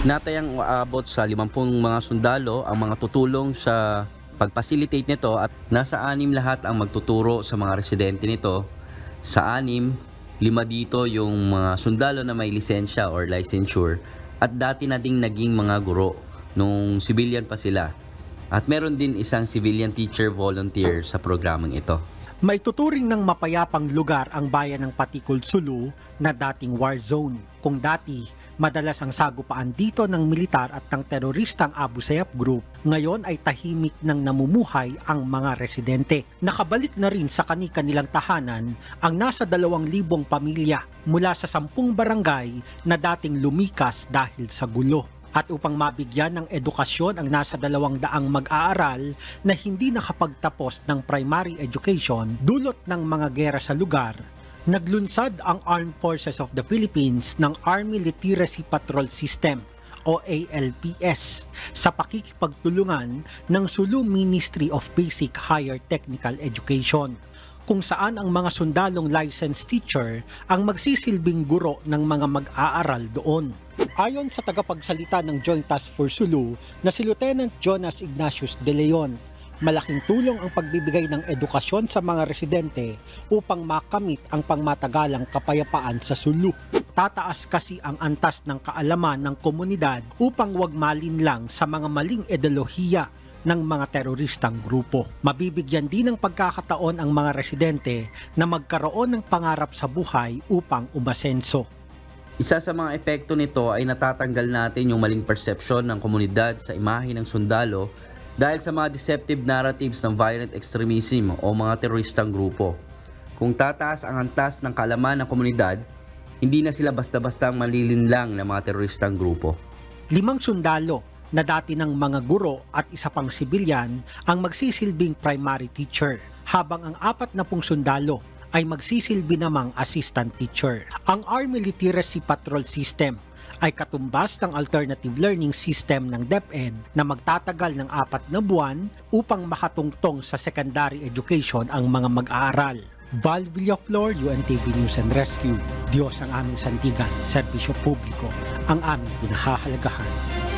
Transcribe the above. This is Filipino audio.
Natayang umaabot sa 50 mga sundalo ang mga tutulong sa pag-facilitate nito at nasa 6 lahat ang magtuturo sa mga residente nito. Sa 6, 5 dito yung mga sundalo na may lisensya or licensure at dati na ding naging mga guro nung civilian pa sila. At meron din isang civilian teacher volunteer sa programang ito. Maituturing ng mapayapang lugar ang bayan ng Patikul Sulu na dating war zone. Kung dati, madalas ang sagupaan dito ng militar at ng teroristang Abu Sayyaf Group, ngayon ay tahimik ng namumuhay ang mga residente. Nakabalik na rin sa kani-kanilang tahanan ang nasa 2,000 pamilya mula sa 10 barangay na dating lumikas dahil sa gulo. At upang mabigyan ng edukasyon ang nasa 200 mag-aaral na hindi nakapagtapos ng primary education dulot ng mga gera sa lugar, naglunsad ang Armed Forces of the Philippines ng Army Literacy Patrol System o ALPS sa pakikipagtulungan ng Sulu Ministry of Basic Higher Technical Education, kung saan ang mga sundalong licensed teacher ang magsisilbing guro ng mga mag-aaral doon. Ayon sa tagapagsalita ng Joint Task Force Sulu na si Lieutenant Jonas Ignatius De Leon, malaking tulong ang pagbibigay ng edukasyon sa mga residente upang makamit ang pangmatagalang kapayapaan sa Sulu. Tataas kasi ang antas ng kaalaman ng komunidad upang wag malinlang sa mga maling ideolohiya ng mga teroristang grupo. Mabibigyan din ng pagkakataon ang mga residente na magkaroon ng pangarap sa buhay upang umasenso. Isa sa mga epekto nito ay natatanggal natin yung maling perception ng komunidad sa imahe ng sundalo dahil sa mga deceptive narratives ng violent extremism o mga teroristang grupo. Kung tataas ang antas ng kaalaman ng komunidad, hindi na sila basta-bastang malilinlang ng mga teroristang grupo. 5 sundalo na dati ng mga guro at isa pang sibilyan ang magsisilbing primary teacher, habang ang 40 sundalo ay magsisilbi namang assistant teacher. Ang Army Literacy Patrol System ay katumbas ng alternative learning system ng DepEd na magtatagal ng 4 na buwan upang makatungtong sa secondary education ang mga mag-aaral. Val Villaflor, UNTV News and Rescue. Diyos ang aming sandigan, serbisyo publiko, ang aming pinahahalagahan.